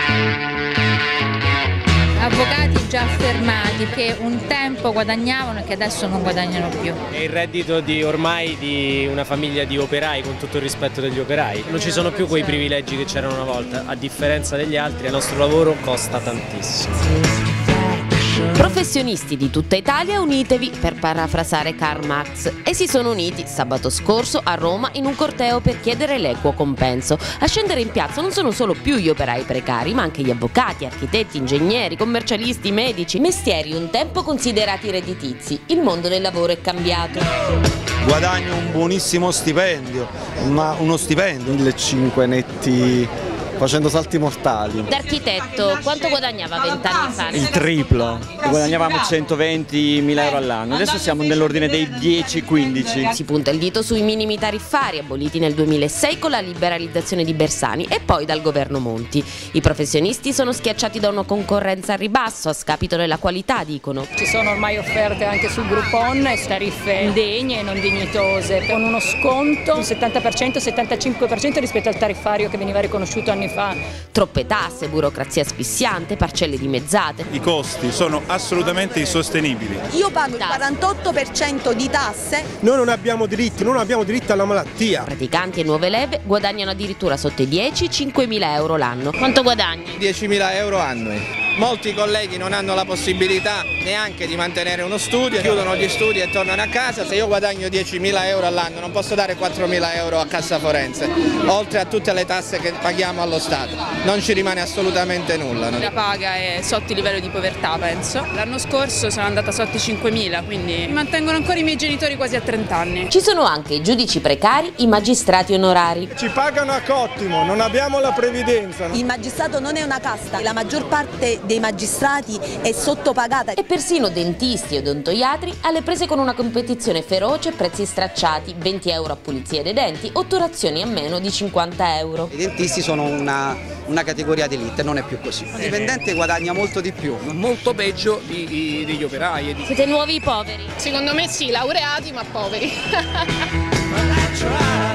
Avvocati già affermati che un tempo guadagnavano e che adesso non guadagnano più. È il reddito ormai di una famiglia di operai, con tutto il rispetto degli operai. Non ci sono più quei privilegi che c'erano una volta, a differenza degli altri il nostro lavoro costa tantissimo. Professionisti di tutta Italia, unitevi, per parafrasare Karl Marx, e si sono uniti sabato scorso a Roma in un corteo per chiedere l'equo compenso. A scendere in piazza non sono solo più gli operai precari, ma anche gli avvocati, architetti, ingegneri, commercialisti, medici, mestieri un tempo considerati redditizi. Il mondo del lavoro è cambiato. Guadagno un buonissimo stipendio, ma uno stipendio, 1.500 netti facendo salti mortali. D'architetto, quanto guadagnava 20 anni fa? Il triplo, guadagnavamo 120.000 euro all'anno, adesso siamo nell'ordine dei 10-15. Si punta il dito sui minimi tariffari aboliti nel 2006 con la liberalizzazione di Bersani e poi dal governo Monti. I professionisti sono schiacciati da una concorrenza a ribasso a scapito della qualità, dicono. Ci sono ormai offerte anche sul Groupon, tariffe indegne e non dignitose, con uno sconto del 70%-75% rispetto al tariffario che veniva riconosciuto anni fa. Troppe tasse, burocrazia asfissiante, parcelle dimezzate. I costi sono assolutamente insostenibili. Io pago il 48% di tasse. Noi non abbiamo diritti, non abbiamo diritto alla malattia. Praticanti e nuove leve guadagnano addirittura sotto i 10-5.000 euro l'anno. Quanto guadagni? 10.000 euro annui. Molti colleghi non hanno la possibilità neanche di mantenere uno studio, chiudono gli studi e tornano a casa. Se io guadagno 10.000 euro all'anno non posso dare 4.000 euro a cassa forense, oltre a tutte le tasse che paghiamo allo Stato. Non ci rimane assolutamente nulla. La paga è sotto il livello di povertà, penso. L'anno scorso sono andata sotto i 5.000, quindi mi mantengono ancora i miei genitori quasi a 30 anni. Ci sono anche i giudici precari, i magistrati onorari. Ci pagano a cottimo, non abbiamo la previdenza. Il magistrato non è una casta, la maggior parte dei magistrati è sottopagata. E persino dentisti e odontoiatri alle prese con una competizione feroce, prezzi stracciati, 20 euro a pulizia dei denti, otturazioni a meno di 50 euro. I dentisti sono una categoria d'elite, non è più così. Il dipendente guadagna molto di più. Molto peggio degli operai. Siete nuovi poveri? Secondo me sì, laureati ma poveri.